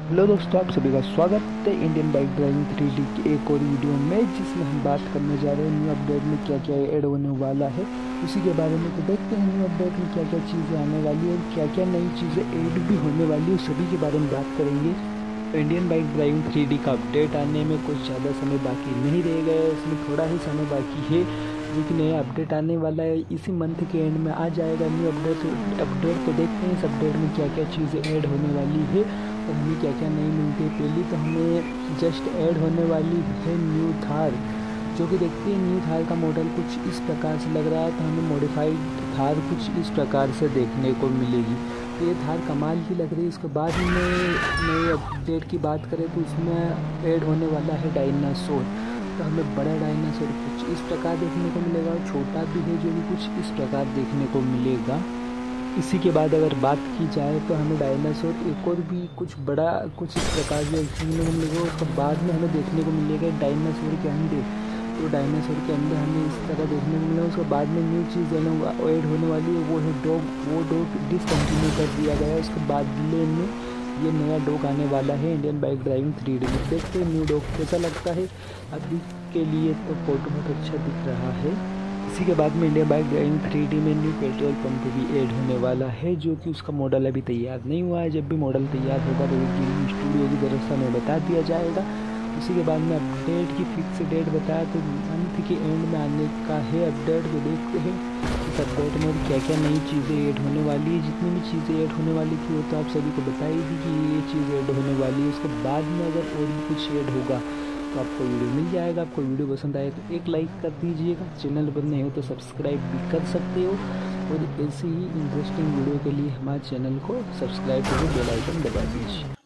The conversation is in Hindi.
हेलो दोस्तों, आप सभी का स्वागत है इंडियन बाइक ड्राइविंग 3D की एक और वीडियो में, जिसमें हम बात करने जा रहे हैं न्यू अपडेट में क्या क्या ऐड होने वाला है उसी के बारे में। तो देखते हैं न्यू अपडेट में क्या क्या चीज़ें आने वाली है और क्या क्या नई चीज़ें ऐड भी होने वाली है, सभी के बारे में बात करेंगे। तो इंडियन बाइक ड्राइविंग 3D का अपडेट आने में कुछ ज़्यादा समय बाकी नहीं रह गया है, इसमें थोड़ा ही समय बाकी है, जो कि नया अपडेट आने वाला है। इसी मंथ के एंड में आ जाएगा न्यू अपडेट। तो देखते हैं इस अपडेट में क्या क्या चीज़ें ऐड होने वाली है और हमें क्या क्या नहीं मिलती है। पहली तो हमें जस्ट ऐड होने वाली है न्यू थार, जो कि देखते हैं न्यू थार का मॉडल कुछ इस प्रकार से लग रहा है। तो हमें मॉडिफाइड थार कुछ इस प्रकार से देखने को मिलेगी। तो ये थार कमाल की लग रही है। उसके बाद में नए अपडेट की बात करें तो उसमें ऐड होने वाला है डायनासोर। तो हमें बड़ा डायनासोर कुछ इस प्रकार देखने को मिलेगा और छोटा भी है जो भी कुछ इस प्रकार देखने को मिलेगा। इसी के बाद अगर बात की जाए तो हमें डायनासोर एक और भी कुछ बड़ा कुछ इस प्रकार से देखने को मिलेगा। उसके बाद में हमें देखने को मिलेगा डायनासोर के अंडे। तो डायनासोर के अंदर हमें इस तरह देखने को मिलेगा। उसके बाद में न्यू चीज़ ऐड होने वाली है, वो है डॉग। वो डॉग डिसकंटिन्यू कर दिया गया है। उसके बदले में ये नया डॉग आने वाला है इंडियन बाइक ड्राइविंग 3D में। देखते हैं न्यू डॉग कैसा लगता है। अभी के लिए तो फोटो बहुत अच्छा दिख रहा है। इसी के बाद में इंडियन बाइक ड्राइविंग 3D में न्यू पेट्रोल पंप भी ऐड होने वाला है, जो कि उसका मॉडल अभी तैयार नहीं हुआ है। जब भी मॉडल तैयार होगा तो गेमिंग स्टूडियो की तरफ से हमें बता दिया जाएगा। उसी के बाद में अपडेट की फिक्स डेट बताया तो मंथ के एंड में आने का है अपडेट। तो देखते हैं इस अपडेट में क्या क्या नई चीज़ें ऐड होने वाली है। जितनी भी चीज़ें ऐड होने वाली थी वो तो आप सभी को बताई थी कि ये चीज़ ऐड होने वाली है। उसके बाद में अगर और भी कुछ ऐड होगा तो आपको वीडियो मिल जाएगा। आपको वीडियो पसंद आए तो एक लाइक कर दीजिएगा। चैनल पर नए हो तो सब्सक्राइब भी कर सकते हो और ऐसे ही इंटरेस्टिंग वीडियो के लिए हमारे चैनल को सब्सक्राइब करके बेल आइकन दबा दीजिए।